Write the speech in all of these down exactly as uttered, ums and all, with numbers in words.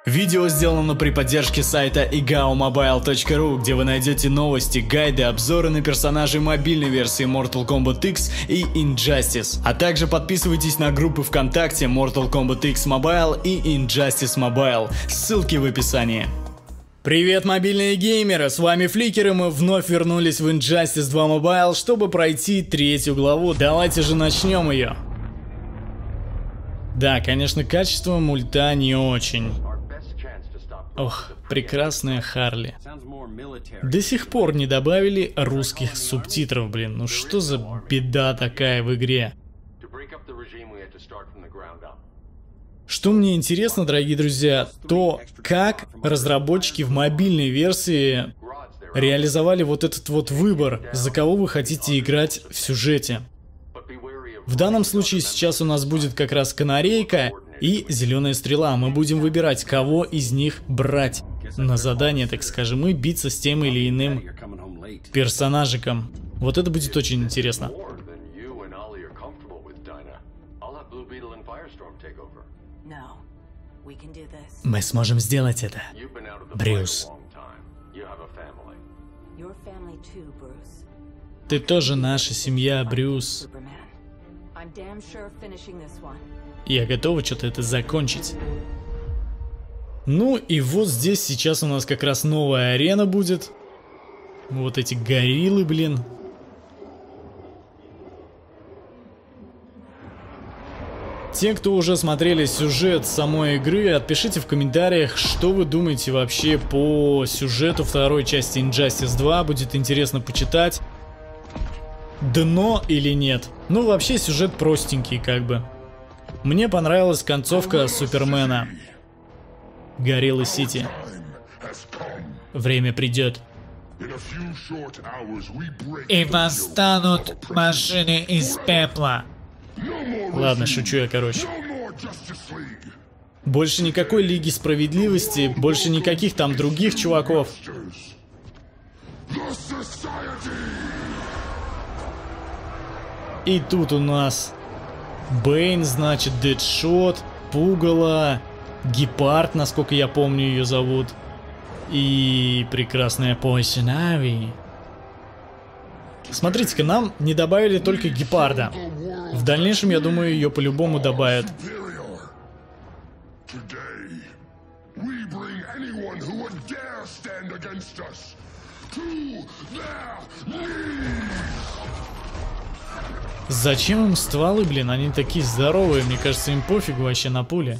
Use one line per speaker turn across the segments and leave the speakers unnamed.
Видео сделано при поддержке сайта и джи о мобайл точка ру, где вы найдете новости, гайды, обзоры на персонажей мобильной версии Mortal Kombat X и Injustice. А также подписывайтесь на группы ВКонтакте Mortal Kombat X Mobile и Injustice Mobile, ссылки в описании. Привет, мобильные геймеры, с вами Фликер, и мы вновь вернулись в Injustice два Mobile, чтобы пройти третью главу. Давайте же начнем ее. Да, конечно, качество мульта не очень. Ох, прекрасная Харли. До сих пор не добавили русских субтитров, блин. Ну что за беда такая в игре? Что мне интересно, дорогие друзья, то как разработчики в мобильной версии реализовали вот этот вот выбор, за кого вы хотите играть в сюжете. В данном случае сейчас у нас будет как раз канарейка и зеленая стрела. Мы будем выбирать, кого из них брать на задание, так скажем, и биться с тем или иным персонажиком. Вот это будет очень интересно. Мы сможем сделать это, Брюс. Ты тоже наша семья, Брюс. Я готова что-то это закончить. Ну и вот здесь сейчас у нас как раз новая арена будет. Вот эти гориллы, блин. Те, кто уже смотрели сюжет самой игры, отпишите в комментариях, что вы думаете вообще по сюжету второй части Injustice два. Будет интересно почитать. Дно или нет. Ну вообще сюжет простенький как бы. Мне понравилась концовка Супермена. Гориллы Сити. Время придет.
И восстанут машины из пепла.
Ладно, шучу я, короче. Больше никакой Лиги Справедливости, больше никаких там других чуваков. И тут у нас Бэйн, значит, Дэдшот, Пугало, Гепард, насколько я помню ее зовут, и прекрасная Poison Ivy. Смотрите-ка, нам не добавили только Гепарда. В дальнейшем, я думаю, ее по-любому добавят. Зачем им стволы, блин? Они такие здоровые, мне кажется, им пофигу вообще на пули.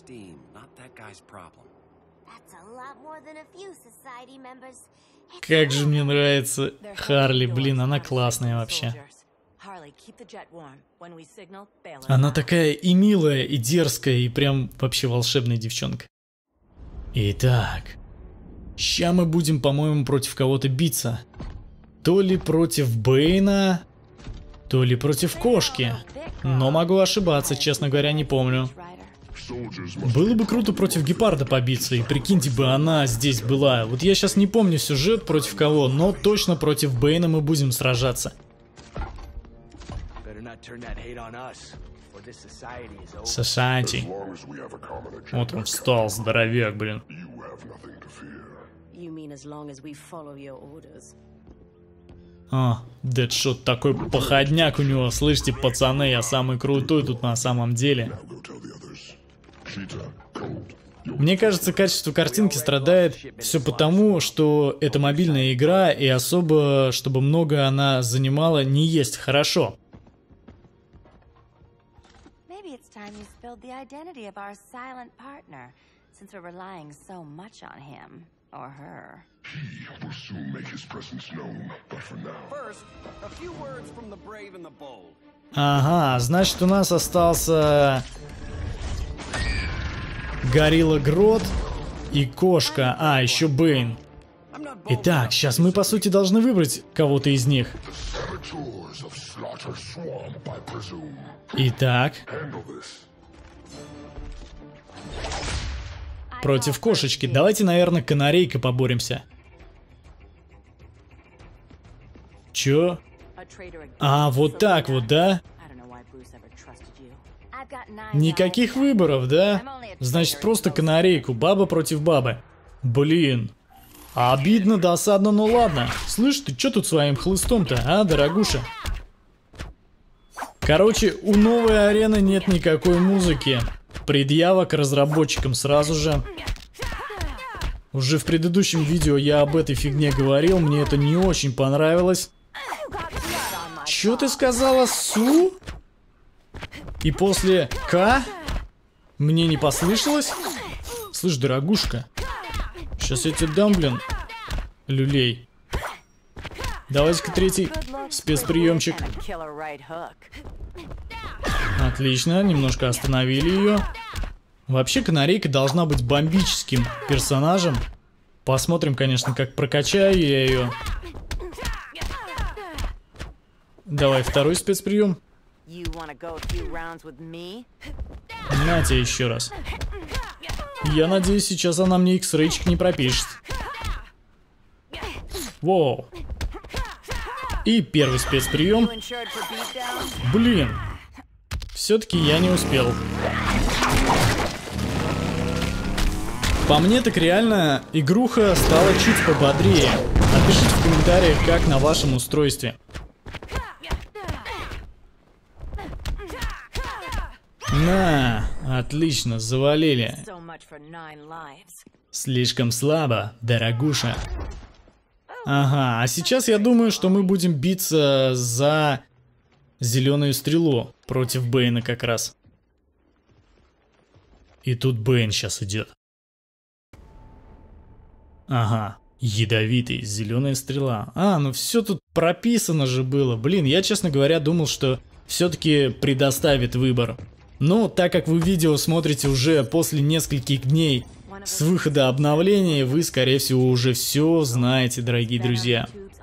Как же мне нравится Харли, блин, она классная вообще. Она такая и милая, и дерзкая, и прям вообще волшебная девчонка. Итак, ща мы будем, по-моему, против кого-то биться. То ли против Бэйна, то ли против кошки. Но могу ошибаться, честно говоря, не помню. Было бы круто против Гепарда побиться, и прикиньте бы, она здесь была. Вот я сейчас не помню сюжет против кого, но точно против Бэйна мы будем сражаться. Society. Вот он встал, здоровяк, блин. А, Дэдшот такой походняк у него. Слышите, пацаны, я самый крутой тут на самом деле. Мне кажется, качество картинки страдает все потому, что это мобильная игра, и особо, чтобы много она занимала, не есть хорошо. Ага, значит, у нас остался Горилла Грот и кошка. А, еще Бэйн. Итак, сейчас мы, по сути, должны выбрать кого-то из них. Итак. Против кошечки. Давайте, наверное, канарейкой поборемся. Чё? А, вот так вот, да? Никаких выборов, да? Значит, просто канарейку, баба против бабы. Блин. Обидно, досадно, но ладно. Слышь, ты чё тут своим хлыстом-то, а, дорогуша? Короче, у новой арены нет никакой музыки. Предъява к разработчикам сразу же. Уже в предыдущем видео я об этой фигне говорил, мне это не очень понравилось. Чё ты сказала, Су? И после К? Мне не послышалось? Слышь, дорогушка, сейчас я тебе дам, блин, люлей. Давайте-ка третий спецприемчик. Отлично, немножко остановили ее. Вообще, канарейка должна быть бомбическим персонажем. Посмотрим, конечно, как прокачаю я ее. Давай второй спецприем. На тебе еще раз. Я надеюсь, сейчас она мне икс-рейчик не пропишет. Воу. И первый спецприем. Блин. Все-таки я не успел. По мне так реально игруха стала чуть пободрее. Напишите в комментариях, как на вашем устройстве. На, отлично, завалили. Слишком слабо, дорогуша. Ага, а сейчас я думаю, что мы будем биться за зеленую стрелу против Бэйна как раз. И тут Бэйн сейчас идет. Ага, ядовитый, зеленая стрела. А, ну все тут прописано же было. Блин, я, честно говоря, думал, что все-таки предоставит выбор. Но так как вы видео смотрите уже после нескольких дней с выхода обновления, вы, скорее всего, уже все знаете, дорогие друзья.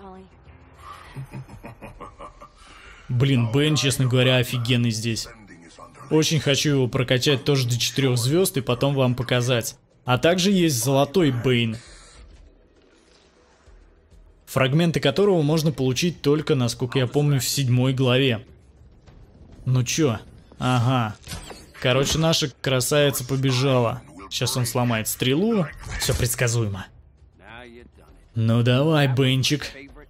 Блин, Бэйн, честно говоря, офигенный здесь. Очень хочу его прокачать тоже до четырёх звезд и потом вам показать. А также есть золотой Бэйн, фрагменты которого можно получить только, насколько я помню, в седьмой главе. Ну чё? Ага. Короче, наша красавица побежала. Сейчас он сломает стрелу. Все предсказуемо. Ну давай, Бэнчик.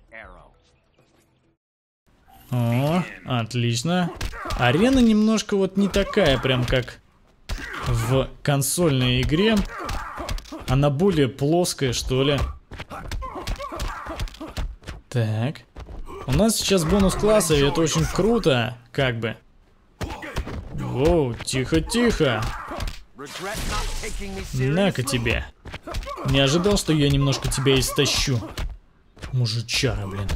О, отлично. Арена немножко вот не такая, прям как в консольной игре. Она более плоская, что ли. Так. У нас сейчас бонус класса, и это очень круто, как бы. Воу, тихо-тихо. На-ка тебе. Не ожидал, что я немножко тебя истощу. Мужичара, блин.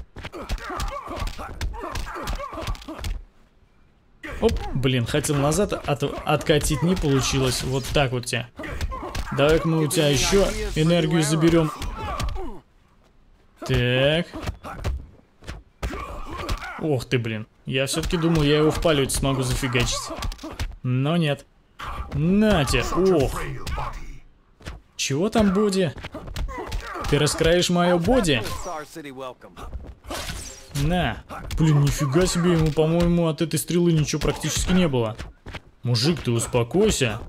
Оп, блин, хотел назад от откатить, не получилось. Вот так вот тебе. Давай-ка мы у тебя еще энергию заберем. Так. Ох ты, блин. Я все-таки думал, я его в полете смогу зафигачить. Но нет. Нате, ох. Чего там, боди? Ты раскроишь мое боди? На. Блин, нифига себе, ему, по-моему, от этой стрелы ничего практически не было. Мужик, ты успокойся.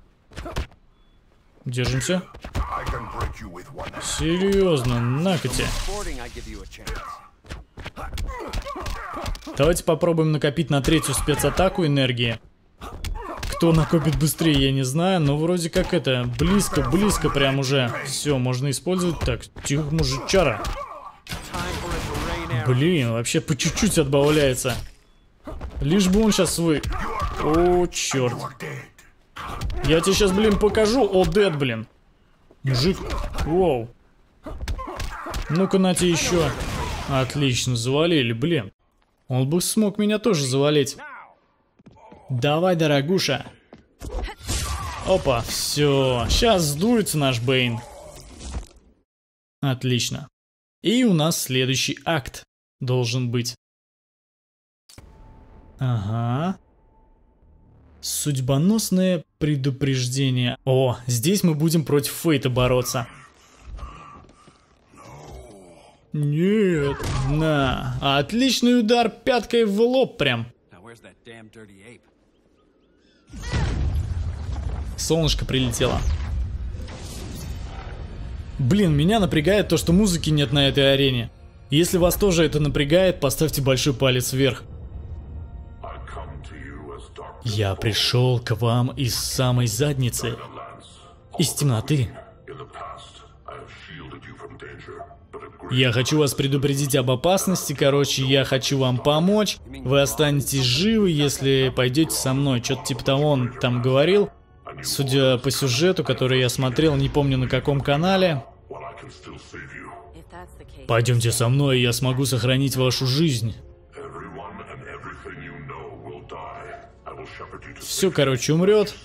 Держимся. Серьезно, на-ка тебе. Давайте попробуем накопить на третью спецатаку энергии. Кто накопит быстрее, я не знаю, но вроде как это, близко, близко прям уже. Все, можно использовать. Так, тихо, мужичара. Блин, вообще по чуть-чуть отбавляется. Лишь бы он сейчас свой... О, черт. Я тебе сейчас, блин, покажу. О, дед, блин. Мужик. Воу. Ну-ка, на тебе еще. Отлично, завалили, блин. Он бы смог меня тоже завалить. Давай, дорогуша. Опа, все. Сейчас сдуется наш Бэйн. Отлично. И у нас следующий акт должен быть. Ага. Судьбоносное предупреждение. О, здесь мы будем против Фейта бороться. Нет, на. Отличный удар пяткой в лоб прям. Солнышко прилетело. Блин, меня напрягает то, что музыки нет на этой арене. Если вас тоже это напрягает, поставьте большой палец вверх. Я пришел к вам из самой задницы, из темноты. Я хочу вас предупредить об опасности, короче, я хочу вам помочь. Вы останетесь живы, если пойдете со мной. Что-то типа того он там говорил. Судя по сюжету, который я смотрел, не помню на каком канале. Пойдемте со мной, и я смогу сохранить вашу жизнь. Все, короче, умрет.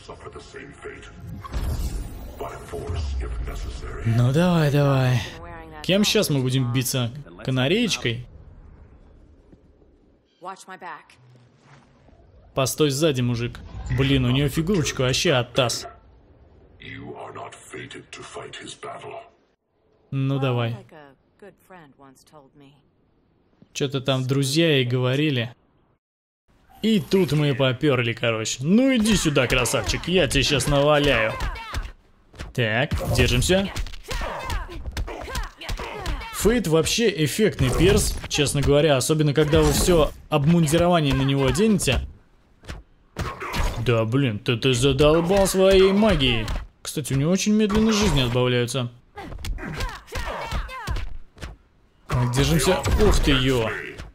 Ну давай, давай. Кем сейчас мы будем биться? Канареечкой? Постой сзади, мужик. Блин, у нее фигурочка вообще оттас. Ну давай. Что-то там друзья и говорили. И тут мы поперли, короче. Ну иди сюда, красавчик, я тебе сейчас наваляю. Так, держимся. Фейт вообще эффектный перс, честно говоря, особенно когда вы все обмундирование на него оденете. Да блин, ты, ты задолбал своей магией. Кстати, у него очень медленно жизни отбавляются. Так, держимся. Ух ты, ё.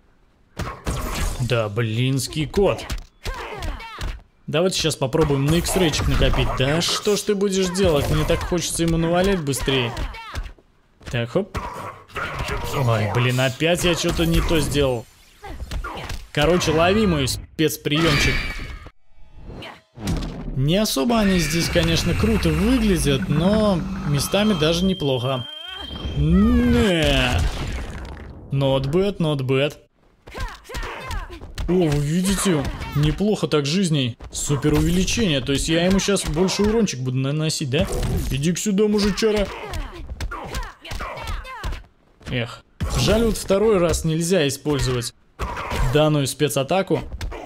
Да блинский кот. Давайте сейчас попробуем на икс-рейчик накопить. Да что ж ты будешь делать? Мне так хочется ему навалять быстрее. Так, хоп. Ой, блин, опять я что-то не то сделал. Короче, лови мой спецприемчик. Не особо они здесь, конечно, круто выглядят, но местами даже неплохо. Не. Not bad, not bad. О, вы видите? Неплохо так жизней. Супер увеличение. То есть я ему сейчас больше урончик буду наносить, да? Иди-ка сюда, мужичара. Эх. Жаль, вот второй раз нельзя использовать данную спецатаку.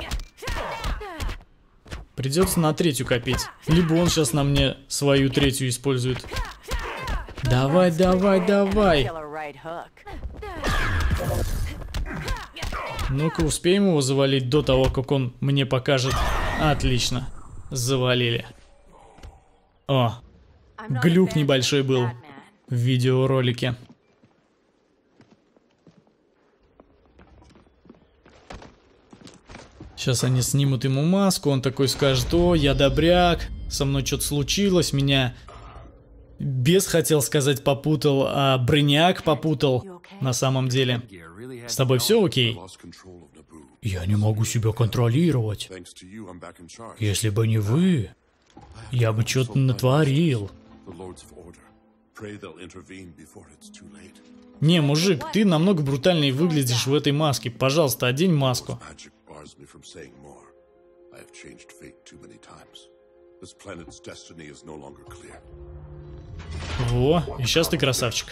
Придется на третью копить. Либо он сейчас на мне свою третью использует. Давай, давай, давай. Ну-ка, успеем его завалить до того, как он мне покажет. Отлично. Завалили. О, глюк небольшой был в видеоролике. Сейчас они снимут ему маску, он такой скажет: о, я добряк, со мной что-то случилось, меня бес, хотел сказать, попутал, а броняк попутал на самом деле. С тобой все окей? Я не могу себя контролировать. Если бы не вы, я бы что-то натворил. Не, мужик, ты намного брутальнее выглядишь в этой маске. Пожалуйста, одень маску. Во, и сейчас ты красавчик.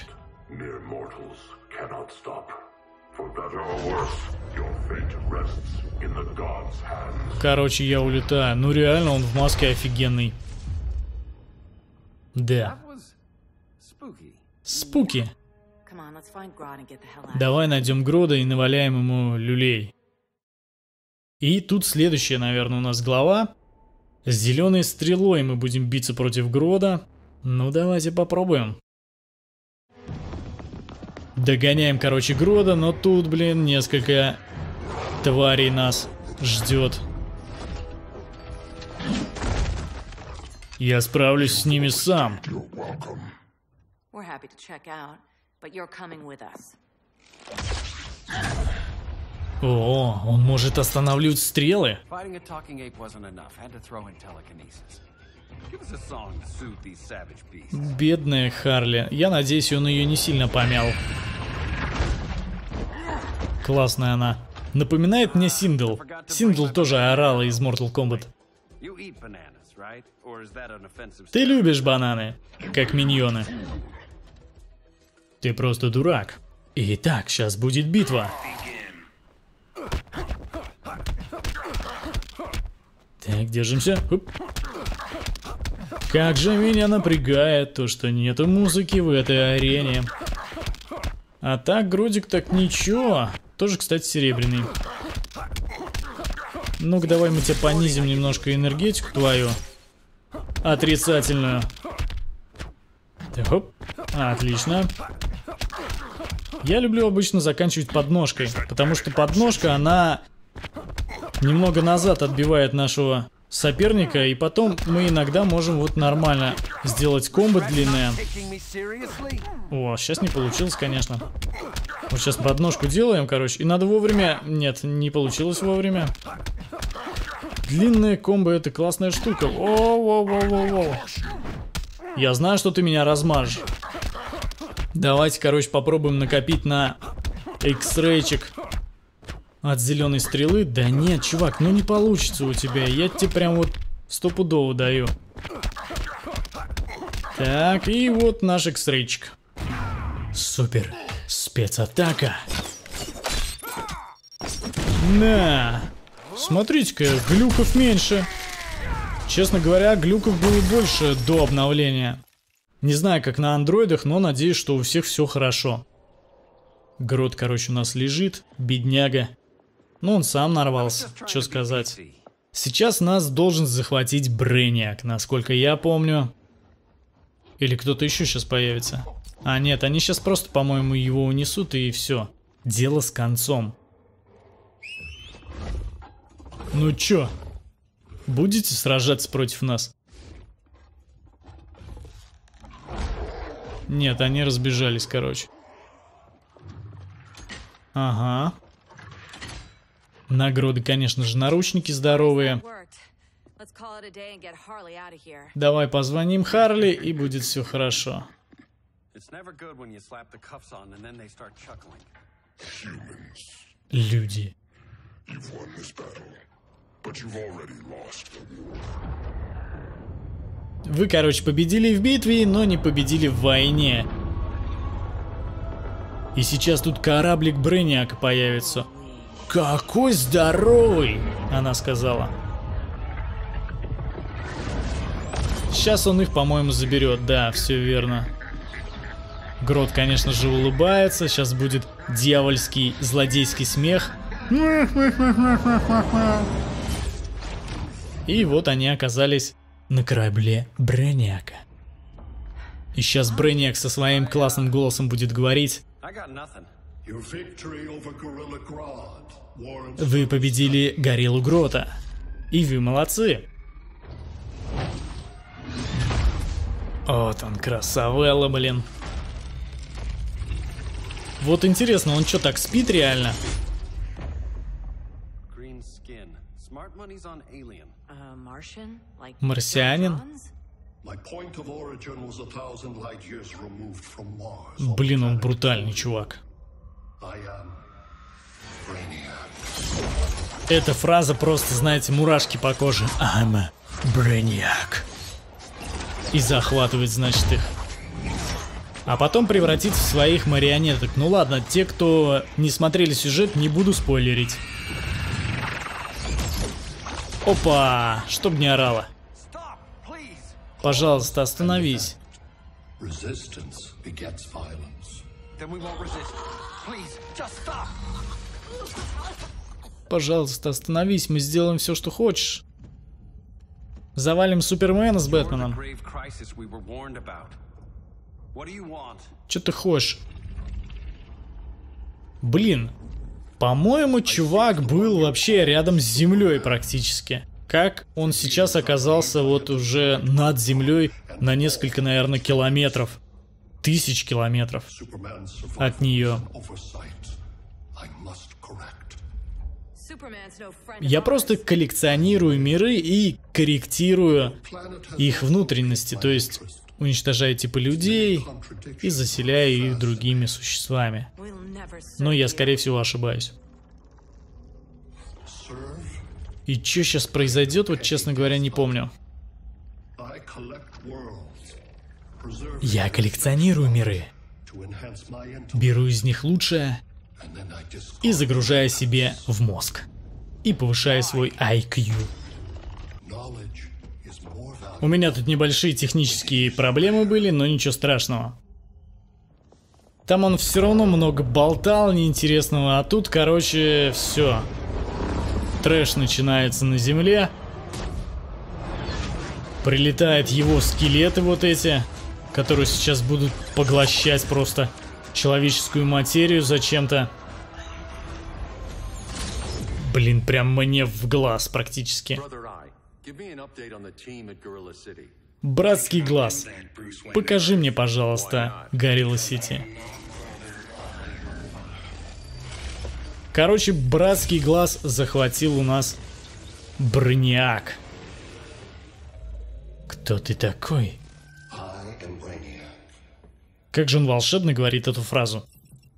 Короче, я улетаю. Ну реально, он в маске офигенный. Да. Спуки. Давай найдем Грода и наваляем ему люлей. И тут следующая, наверное, у нас глава. С зеленой стрелой мы будем биться против Грода. Ну давайте попробуем. Догоняем, короче, Грода, но тут, блин, несколько тварей нас ждет. Я справлюсь с ними сам. О, он может останавливать стрелы. Бедная Харли. Я надеюсь, он ее не сильно помял. Классная она. Напоминает мне Синдл. Синдл тоже орала из Mortal Kombat. Ты любишь бананы, как миньоны. Ты просто дурак. Итак, сейчас будет битва. Так, держимся. Оп. Как же меня напрягает то, что нету музыки в этой арене. А так, грудик так ничего. Тоже, кстати, серебряный. Ну-ка, давай мы тебе понизим немножко энергетику твою. Отрицательную. Так, оп. Отлично. Я люблю обычно заканчивать подножкой, потому что подножка, она немного назад отбивает нашего соперника, и потом мы иногда можем вот нормально сделать комбо длинное. О, сейчас не получилось, конечно. Вот сейчас подножку делаем, короче, и надо вовремя... Нет, не получилось вовремя. Длинные комбо — это классная штука. О-о-о-о-о. Я знаю, что ты меня размажешь. Давайте, короче, попробуем накопить на X-рейчик от зеленой стрелы. Да нет, чувак, ну не получится у тебя. Я тебе прям вот стопудово даю. Так, и вот наш X-рейчик. Супер. Спецатака. На. Смотрите-ка, глюков меньше. Честно говоря, глюков было больше до обновления. Не знаю, как на андроидах, но надеюсь, что у всех все хорошо. Грот, короче, у нас лежит, бедняга. Ну, он сам нарвался, что сказать. Сейчас нас должен захватить Брейниак, насколько я помню. Или кто-то еще сейчас появится. А нет, они сейчас просто, по-моему, его унесут, и все. Дело с концом. Ну чё? Будете сражаться против нас? Нет, они разбежались, короче. Ага. Награды, конечно же, наручники здоровые. Давай позвоним Харли, и будет все хорошо. Люди. Вы, короче, победили в битве, но не победили в войне. И сейчас тут кораблик Брейниака появится. Какой здоровый! Она сказала. Сейчас он их, по-моему, заберет. Да, все верно. Грот, конечно же, улыбается. Сейчас будет дьявольский злодейский смех. И вот они оказались на корабле Брейниака. И сейчас Брейниак со своим классным голосом будет говорить: вы победили Гориллу Грота. И вы молодцы. Вот он, красавелла, блин. Вот интересно, он что, так спит реально? Марсианин? Блин, он брутальный чувак. Эта фраза просто, знаете, мурашки по коже. I'm a Brainiac. И захватывает, значит, их. А потом превратит в своих марионеток. Ну ладно, те, кто не смотрели сюжет, не буду спойлерить. Опа, чтоб не орало. Пожалуйста, остановись. Пожалуйста, остановись, мы сделаем все, что хочешь. Завалим Супермена с Бэтменом. Че ты хочешь? Блин, по-моему, чувак был вообще рядом с землей практически. Как он сейчас оказался вот уже над землей на несколько, наверное, километров. Тысяч километров от нее. Я просто коллекционирую миры и корректирую их внутренности, то есть уничтожаю типа людей и заселяю их другими существами. Но я, скорее всего, ошибаюсь. И что сейчас произойдет, вот честно говоря, не помню. Я коллекционирую миры, беру из них лучшее и загружаю себе в мозг. И повышаю свой ай кью. У меня тут небольшие технические проблемы были, но ничего страшного. Там он все равно много болтал неинтересного, а тут, короче, все. Трэш начинается на земле. Прилетают его скелеты вот эти, которые сейчас будут поглощать просто человеческую материю зачем-то. Блин, прям мне в глаз практически. Братский глаз. Покажи мне, пожалуйста, Горилла Сити. Короче, братский глаз захватил у нас Брониак. Кто ты такой? Как же он волшебно говорит эту фразу.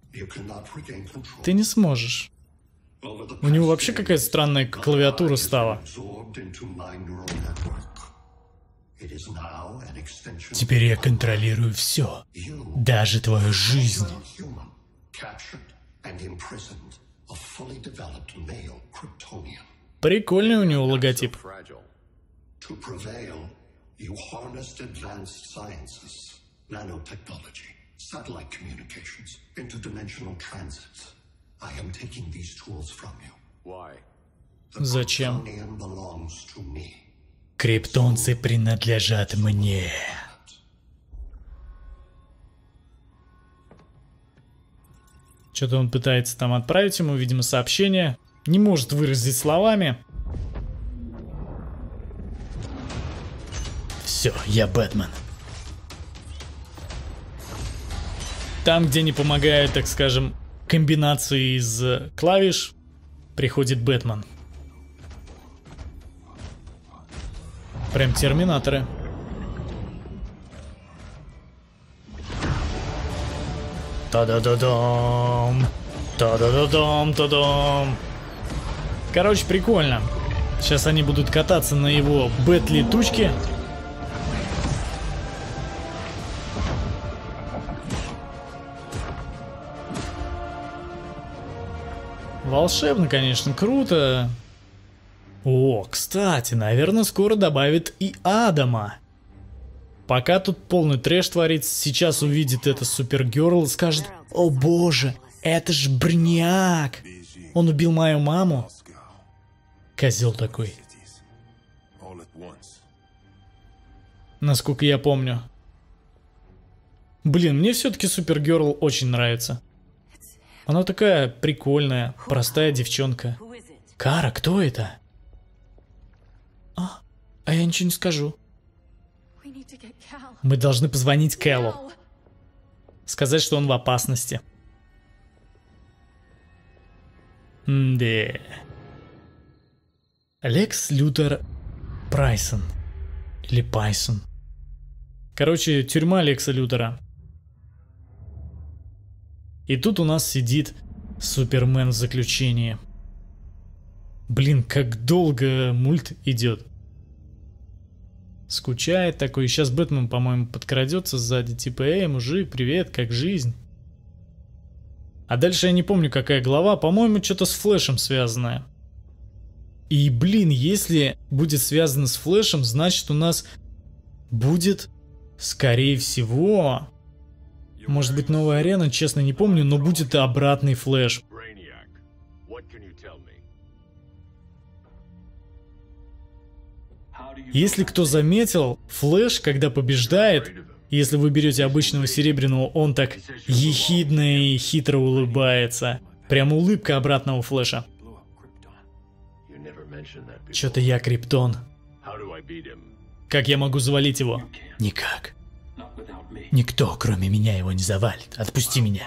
Ты не сможешь. У него вообще какая-то странная клавиатура стала. Теперь я контролирую все, даже твою жизнь. Прикольный у него логотип. Зачем? Криптонцы принадлежат мне. Что-то он пытается там отправить ему, видимо, сообщение. Не может выразить словами. Все, я Бэтмен. Там, где не помогают, так скажем, комбинации из клавиш, приходит Бэтмен. Прям терминаторы. Та-да-да-дам! Та-да-да-дам! Та-дам! Короче, прикольно. Сейчас они будут кататься на его бэт-летучке. Волшебно, конечно, круто. О, кстати, наверное, скоро добавит и Адама. Пока тут полный трэш творится, сейчас увидит это Супергерл и скажет: о боже, это ж Брониак. Он убил мою маму. Козел такой. Насколько я помню. Блин, мне все-таки Супергерл очень нравится. Она такая прикольная, простая девчонка. Кара, кто это? А, а я ничего не скажу. Мы должны позвонить Кэлу. Сказать, что он в опасности. М-да. Лекс Лютер Прайсон. Или Пайсон. Короче, тюрьма Лекса Лютера. И тут у нас сидит Супермен в заключении. Блин, как долго мульт идет. Скучает такой. Сейчас Бэтмен, по-моему, подкрадется сзади. Типа, эй, мужик, привет, как жизнь? А дальше я не помню, какая глава. По-моему, что-то с Флэшем связанное. И, блин, если будет связано с Флэшем, значит, у нас будет, скорее всего... Может быть, новая арена, честно не помню, но будет и обратный Флэш. Если кто заметил, Флэш, когда побеждает, если вы берете обычного серебряного, он так ехидно и хитро улыбается. Прям улыбка обратного Флэша. Чё-то я Криптон. Как я могу завалить его? Никак. Никто, кроме меня, его не завалит. Отпусти меня.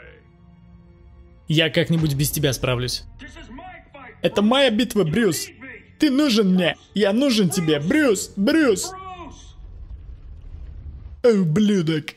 Я как-нибудь без тебя справлюсь. Это моя битва, Брюс. Ты нужен мне. Я нужен тебе, Брюс. Брюс. Ублюдок.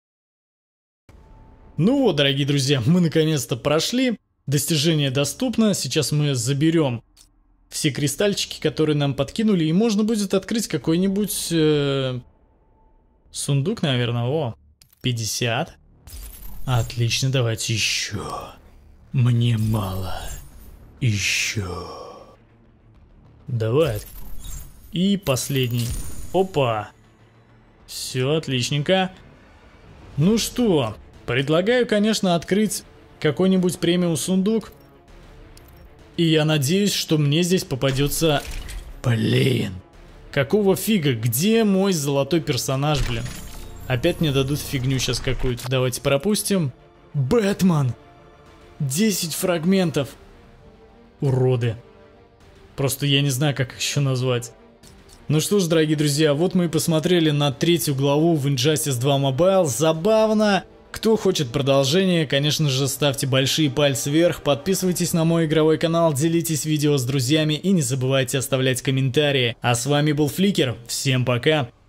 Ну вот, дорогие друзья, мы наконец-то прошли. Достижение доступно. Сейчас мы заберем все кристальчики, которые нам подкинули. И можно будет открыть какой-нибудь... Э Сундук, наверное, о, пятьдесят. Отлично, давайте еще. Мне мало. Еще. Давай. И последний. Опа. Все, отличненько. Ну что, предлагаю, конечно, открыть какой-нибудь премиум сундук. И я надеюсь, что мне здесь попадется... Блин. Какого фига? Где мой золотой персонаж, блин? Опять мне дадут фигню сейчас какую-то. Давайте пропустим. Бэтмен. десять фрагментов. Уроды. Просто я не знаю, как их еще назвать. Ну что ж, дорогие друзья, вот мы и посмотрели на третью главу в Injustice два Mobile. Забавно. Кто хочет продолжение, конечно же, ставьте большие пальцы вверх, подписывайтесь на мой игровой канал, делитесь видео с друзьями и не забывайте оставлять комментарии. А с вами был Фликер. Всем пока.